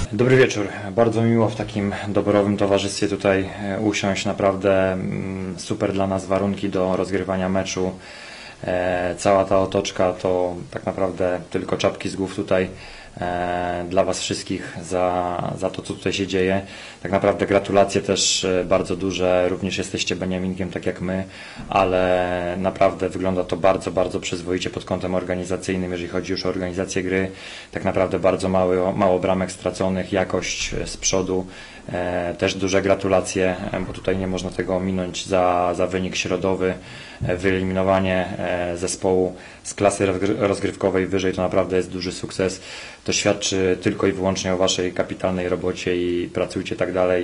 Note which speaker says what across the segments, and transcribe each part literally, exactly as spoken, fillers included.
Speaker 1: Dobry wieczór. Bardzo miło w takim doborowym towarzystwie tutaj usiąść. Naprawdę super dla nas warunki do rozgrywania meczu. Cała ta otoczka to tak naprawdę tylko czapki z głów tutaj dla Was wszystkich za, za to, co tutaj się dzieje. Tak naprawdę gratulacje też bardzo duże, również jesteście Beniaminkiem tak jak my, ale naprawdę wygląda to bardzo, bardzo przyzwoicie pod kątem organizacyjnym, jeżeli chodzi już o organizację gry. Tak naprawdę bardzo mało, mało bramek straconych, jakość z przodu. Też duże gratulacje, bo tutaj nie można tego ominąć za, za wynik środowy. Wyeliminowanie zespołu z klasy rozgrywkowej wyżej to naprawdę jest duży sukces. To świadczy tylko i wyłącznie o Waszej kapitalnej robocie i pracujcie tak dalej.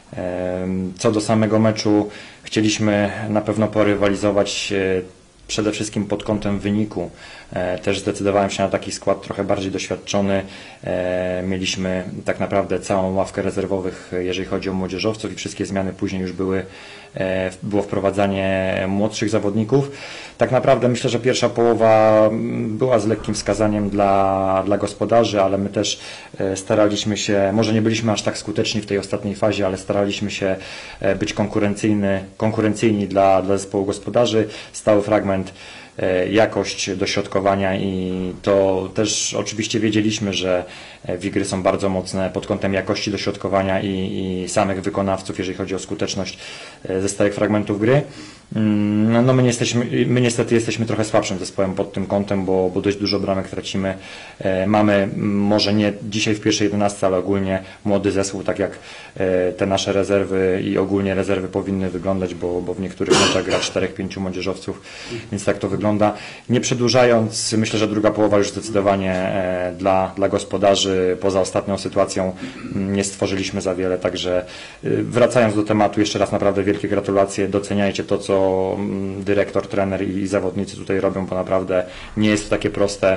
Speaker 1: Co do samego meczu, chcieliśmy na pewno porywalizować przede wszystkim pod kątem wyniku. Też zdecydowałem się na taki skład trochę bardziej doświadczony. Mieliśmy tak naprawdę całą ławkę rezerwowych, jeżeli chodzi o młodzieżowców, i wszystkie zmiany później już były, było wprowadzanie młodszych zawodników. Tak naprawdę myślę, że pierwsza połowa była z lekkim wskazaniem dla, dla gospodarzy, ale my też staraliśmy się, może nie byliśmy aż tak skuteczni w tej ostatniej fazie, ale staraliśmy się być konkurencyjny, konkurencyjni dla, dla zespołu gospodarzy. Stały fragment, jakość dośrodkowania, i to też oczywiście wiedzieliśmy, że Wigry są bardzo mocne pod kątem jakości dośrodkowania i, i samych wykonawców, jeżeli chodzi o skuteczność ze stałych fragmentów gry. No my, nie jesteśmy, my niestety jesteśmy trochę słabszym zespołem pod tym kątem, bo, bo dość dużo bramek tracimy. Mamy może nie dzisiaj w pierwszej jedenastce, ale ogólnie młody zespół, tak jak te nasze rezerwy i ogólnie rezerwy powinny wyglądać, bo, bo w niektórych meczach gra czterech pięciu młodzieżowców, więc tak to wygląda. Nie przedłużając, myślę, że druga połowa już zdecydowanie dla, dla gospodarzy poza ostatnią sytuacją nie stworzyliśmy za wiele, także wracając do tematu, jeszcze raz naprawdę wielkie gratulacje, doceniajcie to, co dyrektor, trener i zawodnicy tutaj robią, bo naprawdę nie jest to takie proste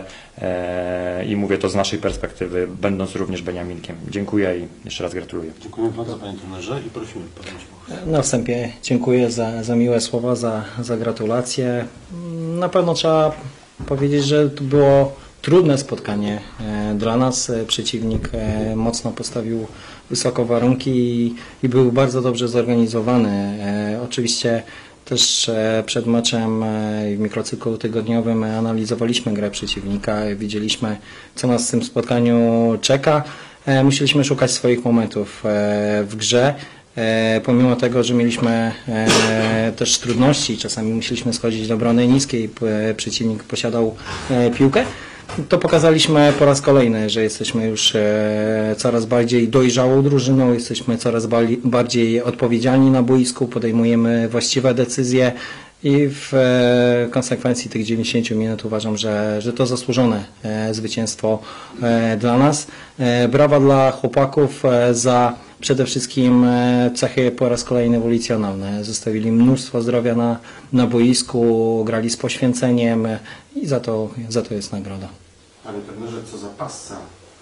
Speaker 1: i mówię to z naszej perspektywy, będąc również Beniaminkiem. Dziękuję i jeszcze raz gratuluję.
Speaker 2: Dziękuję bardzo, panie trenerze, i prosimy Pana.
Speaker 3: Na wstępie dziękuję za, za miłe słowa, za, za gratulacje. Na pewno trzeba powiedzieć, że to było trudne spotkanie dla nas. Przeciwnik mocno postawił wysoko warunki i, i był bardzo dobrze zorganizowany. Oczywiście też przed meczem w mikrocyklu tygodniowym analizowaliśmy grę przeciwnika, widzieliśmy, co nas w tym spotkaniu czeka. Musieliśmy szukać swoich momentów w grze. Pomimo tego, że mieliśmy też trudności, czasami musieliśmy schodzić do obrony niskiej, przeciwnik posiadał piłkę, to pokazaliśmy po raz kolejny, że jesteśmy już coraz bardziej dojrzałą drużyną, jesteśmy coraz bardziej odpowiedzialni na boisku, podejmujemy właściwe decyzje i w konsekwencji tych dziewięćdziesięciu minut uważam, że, że to zasłużone zwycięstwo dla nas. Brawa dla chłopaków za przede wszystkim cechy po raz kolejny ewolucjonalne. Zostawili mnóstwo zdrowia na, na boisku, grali z poświęceniem i za to, za to jest nagroda.
Speaker 2: Panie trenerze, co za passa.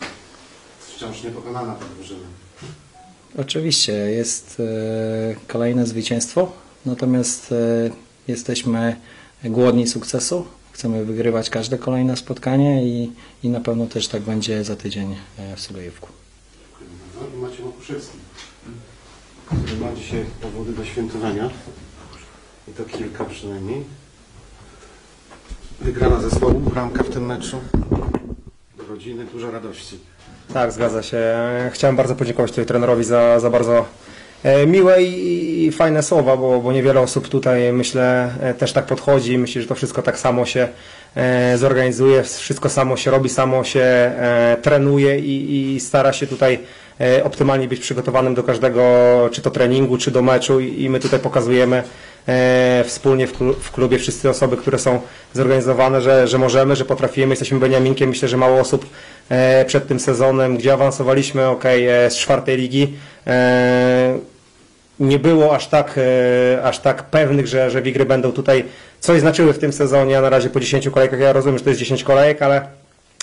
Speaker 2: Wciąż niepokonana ta drużyna.
Speaker 3: Oczywiście jest kolejne zwycięstwo, natomiast jesteśmy głodni sukcesu. Chcemy wygrywać każde kolejne spotkanie i, i na pewno też tak będzie za tydzień w Sulejówku.
Speaker 2: I Maciej Makuszewski, który ma dzisiaj powody do świętowania, i to kilka przynajmniej. Wygrana zespołu, bramka w tym meczu, do rodziny, dużo radości.
Speaker 4: Tak, zgadza się. Chciałem bardzo podziękować tutaj trenerowi za, za bardzo miłe i, i fajne słowa, bo, bo niewiele osób tutaj, myślę, też tak podchodzi. Myślę, że to wszystko tak samo się e, zorganizuje, wszystko samo się robi, samo się e, trenuje i, i stara się tutaj e, optymalnie być przygotowanym do każdego, czy to treningu, czy do meczu, i, i my tutaj pokazujemy e, wspólnie w, w klubie wszyscy osoby, które są zorganizowane, że, że możemy, że potrafimy, jesteśmy Beniaminkiem. Myślę, że mało osób e, przed tym sezonem, gdzie awansowaliśmy, ok, e, z czwartej ligi, e, nie było aż tak, e, aż tak pewnych, że, że Wigry będą tutaj coś znaczyły w tym sezonie, a na razie po dziesięciu kolejkach, ja rozumiem, że to jest dziesięć kolejek, ale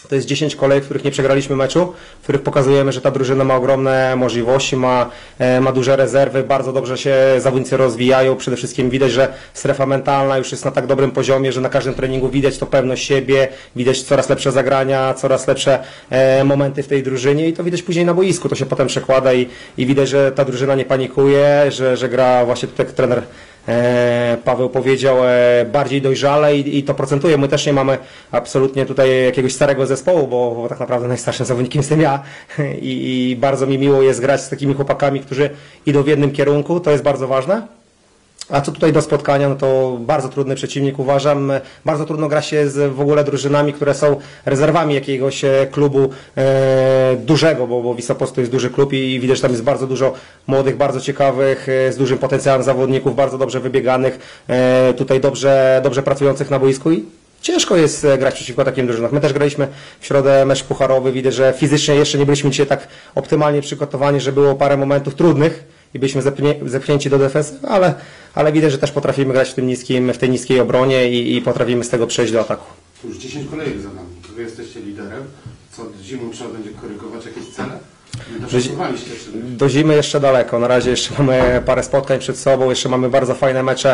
Speaker 4: To jest dziesięć kolejek, w których nie przegraliśmy meczu, w których pokazujemy, że ta drużyna ma ogromne możliwości, ma, ma duże rezerwy, bardzo dobrze się zawodnicy rozwijają. Przede wszystkim widać, że strefa mentalna już jest na tak dobrym poziomie, że na każdym treningu widać to pewność siebie, widać coraz lepsze zagrania, coraz lepsze e, momenty w tej drużynie i to widać później na boisku. To się potem przekłada i, i widać, że ta drużyna nie panikuje, że, że gra właśnie tutaj jak trener E, Paweł powiedział, e, bardziej dojrzale i, i to procentuje. My też nie mamy absolutnie tutaj jakiegoś starego zespołu, bo, bo tak naprawdę najstarszym zawodnikiem jestem ja I, i bardzo mi miło jest grać z takimi chłopakami, którzy idą w jednym kierunku, to jest bardzo ważne. A co tutaj do spotkania, no to bardzo trudny przeciwnik uważam. Bardzo trudno gra się z w ogóle drużynami, które są rezerwami jakiegoś klubu e, dużego, bo, bo Wisłopolsk to jest duży klub i widać, że tam jest bardzo dużo młodych, bardzo ciekawych, e, z dużym potencjałem zawodników, bardzo dobrze wybieganych, e, tutaj dobrze, dobrze pracujących na boisku i ciężko jest grać przeciwko takim drużynom. My też graliśmy w środę mecz pucharowy, widzę, że fizycznie jeszcze nie byliśmy dzisiaj tak optymalnie przygotowani, że było parę momentów trudnych i byliśmy zepchnię, zepchnięci do defensy, ale, ale widać, że też potrafimy grać w, tym niskim, w tej niskiej obronie i, i potrafimy z tego przejść do ataku.
Speaker 2: Już dziesięć kolejek za nami. Wy jesteście liderem. Co zimą trzeba będzie korygować jakieś cele? Nie doszacowaliście, czy...
Speaker 4: Do zimy jeszcze daleko. Na razie jeszcze mamy parę spotkań przed sobą, jeszcze mamy bardzo fajne mecze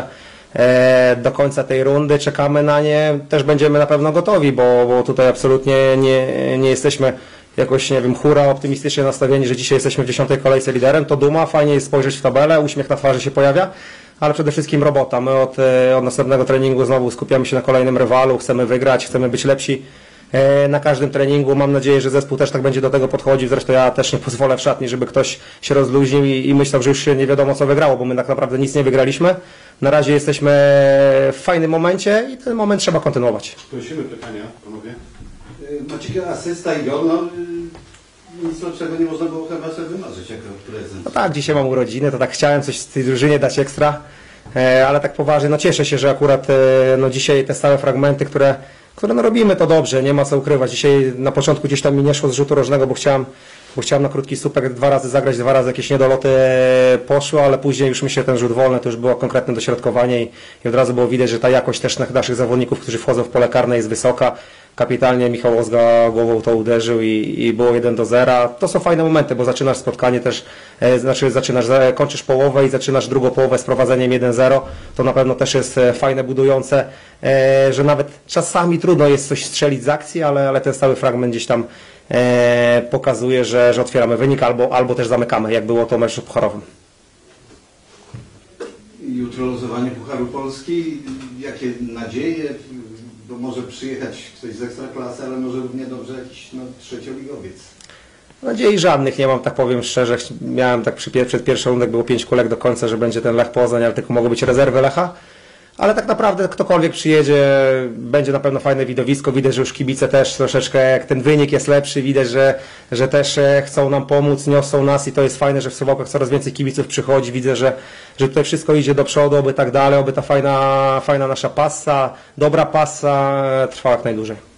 Speaker 4: e, do końca tej rundy. Czekamy na nie. Też będziemy na pewno gotowi, bo, bo tutaj absolutnie nie, nie jesteśmy jakoś, nie wiem, hura, optymistycznie nastawieni, że dzisiaj jesteśmy w dziesiątej kolejce liderem, to duma, fajnie jest spojrzeć w tabelę, uśmiech na twarzy się pojawia, ale przede wszystkim robota. My od, od następnego treningu znowu skupiamy się na kolejnym rywalu, chcemy wygrać, chcemy być lepsi na każdym treningu. Mam nadzieję, że zespół też tak będzie do tego podchodził. Zresztą ja też nie pozwolę w szatni, żeby ktoś się rozluźnił i, i myślał, że już się nie wiadomo co wygrało, bo my tak naprawdę nic nie wygraliśmy. Na razie jesteśmy w fajnym momencie i ten moment trzeba kontynuować.
Speaker 2: Prosimy pytania, panowie. Maciek, asysta i gol, no nic lepszego nie można było chyba sobie wymarzyć jako prezent.
Speaker 4: No tak, dzisiaj mam urodziny, to tak chciałem coś z tej drużynie dać ekstra, e, ale tak poważnie, no cieszę się, że akurat e, no dzisiaj te stałe fragmenty, które, które no robimy to dobrze, nie ma co ukrywać. Dzisiaj na początku gdzieś tam mi nie szło z rzutu rożnego, bo chciałem, bo chciałem na krótki słupek dwa razy zagrać, dwa razy jakieś niedoloty poszło, ale później już mi się ten rzut wolny, to już było konkretne dośrodkowanie i, i od razu było widać, że ta jakość też naszych zawodników, którzy wchodzą w pole karne jest wysoka. Kapitalnie Michał Ozga głową to uderzył i, i było jeden do zera. To są fajne momenty, bo zaczynasz spotkanie też, e, znaczy zaczynasz, kończysz połowę i zaczynasz drugą połowę z prowadzeniem jeden zero. To na pewno też jest fajne, budujące, e, że nawet czasami trudno jest coś strzelić z akcji, ale, ale ten stały fragment gdzieś tam e, pokazuje, że, że otwieramy wynik albo, albo też zamykamy, jak było to meczu pucharowym.
Speaker 5: Jutro losowanie Pucharu Polski. Jakie nadzieje? Bo może przyjechać ktoś z Ekstraklasy, ale może równie dobrze jakiś no, trzecioligowiec.
Speaker 4: Nadziei żadnych nie mam, tak powiem szczerze. Miałem tak przy, przed pierwszą rundą, było pięć kulek do końca, że będzie ten Lech Poznań, ale tylko mogą być rezerwy Lecha. Ale tak naprawdę ktokolwiek przyjedzie, będzie na pewno fajne widowisko. Widać, że już kibice też troszeczkę, jak ten wynik jest lepszy, widać, że, że też chcą nam pomóc, niosą nas i to jest fajne, że w Suwałkach coraz więcej kibiców przychodzi. Widzę, że, że tutaj wszystko idzie do przodu, oby tak dalej, oby ta fajna, fajna nasza passa, dobra passa trwała jak najdłużej.